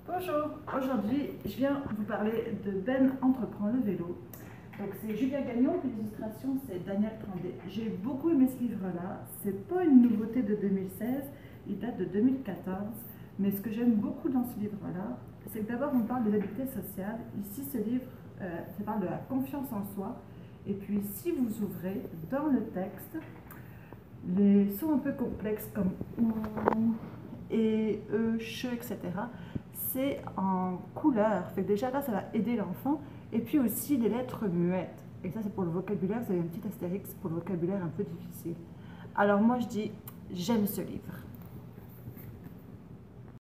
Bonjour, aujourd'hui je viens vous parler de Ben entreprend le vélo. Donc c'est Julien Gagnon, puis l'illustration c'est Daniel Trandé. J'ai beaucoup aimé ce livre-là, c'est pas une nouveauté de 2016, il date de 2014, mais ce que j'aime beaucoup dans ce livre-là, c'est que d'abord on parle des habiletés sociales. Ici ce livre, ça parle de la confiance en soi, et puis si vous ouvrez dans le texte, les sons un peu complexes comme ou et che, etc. C'est en couleur. Fait que déjà là, ça va aider l'enfant. Et puis aussi les lettres muettes. Et ça, c'est pour le vocabulaire. Vous avez un petit astérix pour le vocabulaire un peu difficile. Alors moi, je dis, j'aime ce livre.